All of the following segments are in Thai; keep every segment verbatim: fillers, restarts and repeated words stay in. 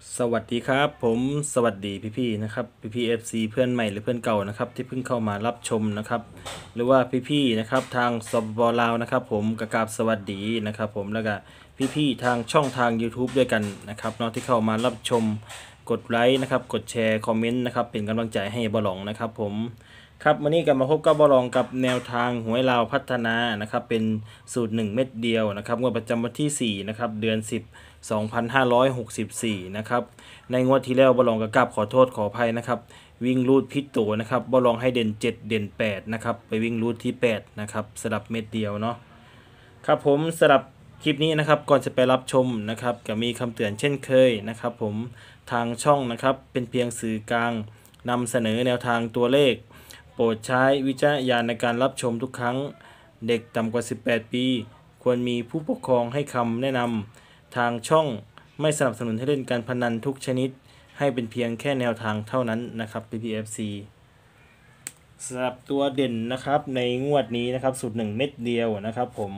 สวัสดีครับผมสวัสดีพี่ๆนะครับพี่ๆ เอฟ ซี เพื่อนใหม่หรือเพื่อนเก่านะครับที่เพิ่งเข้ามารับชมนะครับหรือว่าพี่ๆนะครับทางสปปลาวนะครับผมกราบสวัสดีนะครับผมแล้วก็พี่ๆทางช่องทาง YouTube ด้วยกันนะครับเนาะที่เข้ามารับชมกดไลค์นะครับกดแชร์คอมเมนต์นะครับเป็นกำลังใจให้บอลองนะครับผมครับวันนี้กลับมาพบกับบอลองกับแนวทางหวยลาวพัฒนานะครับเป็นสูตรหนึ่งเม็ดเดียวนะครับงวดประจำวันที่สี่นะครับเดือนสิบ สองพันห้าร้อยหกสิบสี่นะครับในงวดที่แล้วบอลองกระกับขอโทษขออภัยนะครับวิ่งรูดพิษตัวนะครับบอลองให้เด่นเจ็ดเด่นแปดนะครับไปวิ่งรูดที่แปดนะครับสลับเม็ดเดียวเนาะครับผมสลับคลิปนี้นะครับก่อนจะไปรับชมนะครับก็มีคำเตือนเช่นเคยนะครับผมทางช่องนะครับเป็นเพียงสื่อกลางนำเสนอแนวทางตัวเลขโปรดใช้วิจารณญาณในการรับชมทุกครั้งเด็กต่ำกว่าสิบแปดปีควรมีผู้ปกครองให้คำแนะนำทางช่องไม่สนับสนุนให้เล่นการพนันทุกชนิดให้เป็นเพียงแค่แนวทางเท่านั้นนะครับ พี พี เอฟ ซี สำหรับตัวเด่นนะครับในงวดนี้นะครับสูตรหนึ่งเม็ดเดียวนะครับผม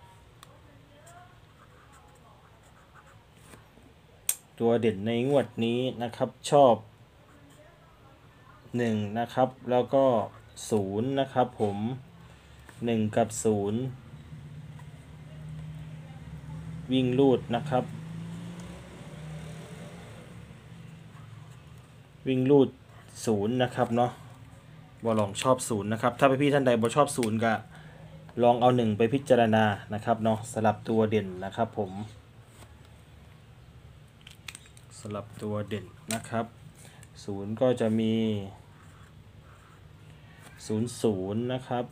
ตัวเด่นในงวดนี้นะครับชอบหนึ่งนะครับแล้วก็ศูนย์นะครับผมหนึ่งกับศูนย์วิ่งลูดนะครับวิ่งลูดศูนย์นะครับเนาะบอลองชอบศูนย์นะครับถ้าพี่ท่านใดบอชอบศูนย์ก็ลองเอาหนึ่งไปพิจารณานะครับเนาะสลับตัวเด่นนะครับผมสลับตัวเด่นนะครับศูนย์ก็จะมีศูนย์ศูนย์นะครับ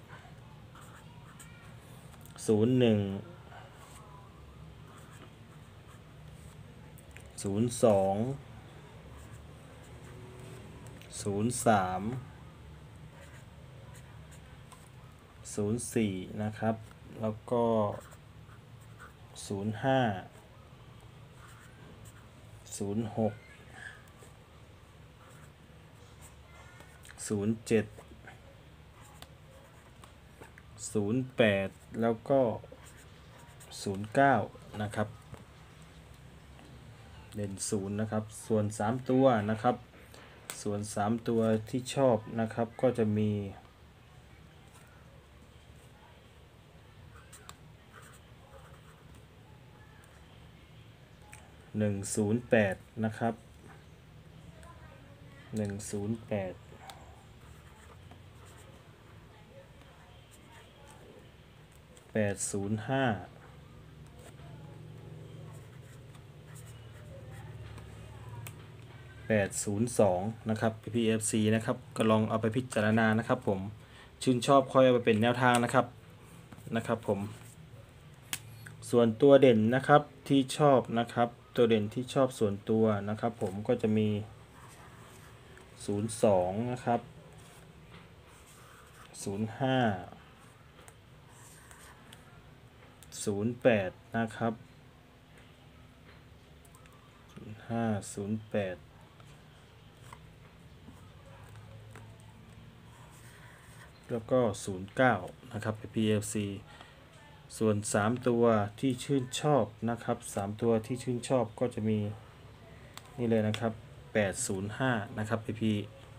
ศูนย์หนึ่งศูนย์สองศูนย์สามศูนย์สี่นะครับแล้วก็ศูนย์ห้าศูนย์หกศูนย์เจ็ดศูนย์แปดแล้วก็ศูนย์เก้านะครับเด่นศูนย์นะครับส่วนสามตัวนะครับส่วนสามตัวที่ชอบนะครับก็จะมีหนึ่งศูนย์แปดนะครับหนึ่งศูนย์แปดแปดศูนย์ห้าแปดศูนย์สองนะครับ พี พี เอฟ ซี นะครับก็ลองเอาไปพิจารณานะครับผมชื่นชอบค่อยเอาไปเป็นแนวทางนะครับนะครับผมส่วนตัวเด่นนะครับที่ชอบนะครับตัวเด่นที่ชอบส่วนตัวนะครับผมก็จะมีศูนย์สองนะครับศูนย์ห้าศูนย์แปดนะครับศูนย์ห้าศูนย์แปดแล้วก็ศูนย์เก้านะครับ พี พี เอฟ ซี ส่วนสามตัวที่ชื่นชอบนะครับสามตัวที่ชื่นชอบก็จะมีนี่เลยนะครับแปดศูนย์ห้านะครับพี่พี่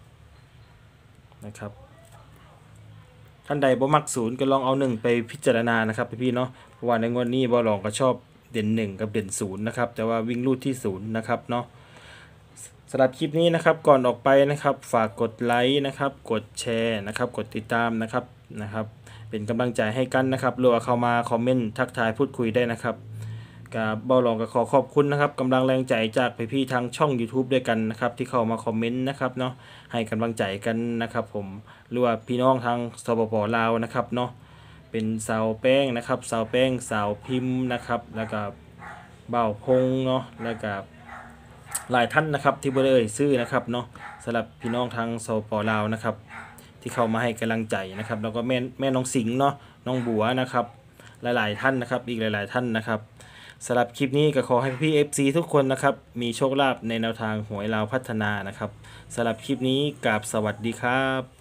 นะครับท่านใดบ่มักศูนย์ก็ลองเอาหนึ่งไปพิจารณานะครับพี่พี่เนาะเพราะว่าในงวดนี้บอลองก็ชอบเด่นหนึ่งกับเด่นศูนย์นะครับแต่ว่าวิ่งลูดที่ศูนย์นะครับเนาะสำหรับคลิปนี้นะครับก่อนออกไปนะครับฝากกดไลค์นะครับกดแชร์นะครับกดติดตามนะครับนะครับเป็นกำลังใจให้กันนะครับหรือว่าเข้ามาคอมเมนต์ทักทายพูดคุยได้นะครับกับบอลองก็ขอขอบคุณนะครับกำลังแรงใจจากพี่ๆทางช่อง YouTube ด้วยกันนะครับที่เข้ามาคอมเมนต์นะครับเนาะให้กำลังใจกันนะครับผมหรือว่าพี่น้องทางสปปลาวนะครับเนาะเป็นสาวแป้งนะครับสาวแป้งสาวพิมพ์นะครับแล้วก็เบ่าวพงเนาะแล้วก็หลายท่านนะครับที่บ่ได้เอ่ยชื่อนะครับเนาะสำหรับพี่น้องทางสปปลาวนะครับที่เข้ามาให้กำลังใจนะครับแล้วก็แม่แม่น้องสิงห์เนาะน้องบัวนะครับหลายๆท่านนะครับอีกหลายๆท่านนะครับสำหรับคลิปนี้ก็ขอให้พี่ เอฟ ซี ทุกคนนะครับมีโชคลาภในแนวทางหวยลาวพัฒนานะครับสำหรับคลิปนี้กราบสวัสดีครับ